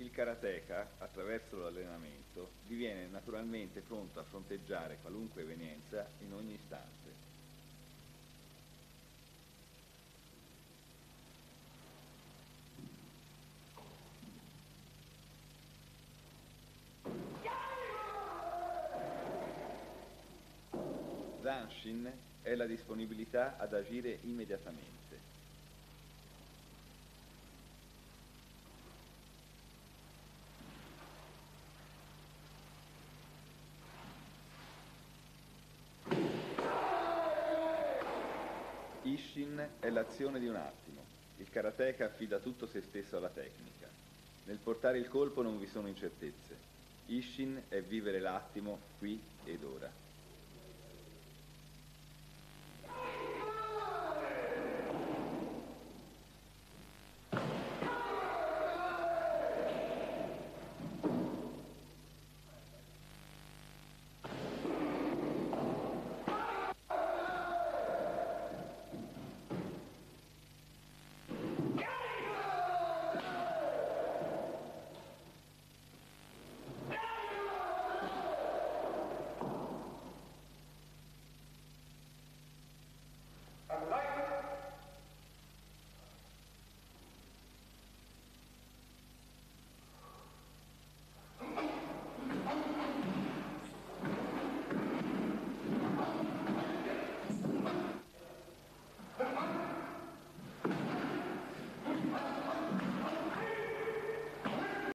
Il karateka, attraverso l'allenamento, diviene naturalmente pronto a fronteggiare qualunque evenienza in ogni istante. Zanshin è la disponibilità ad agire immediatamente. Isshin è l'azione di un attimo. Il karateka affida tutto se stesso alla tecnica. Nel portare il colpo non vi sono incertezze. Isshin è vivere l'attimo qui ed ora.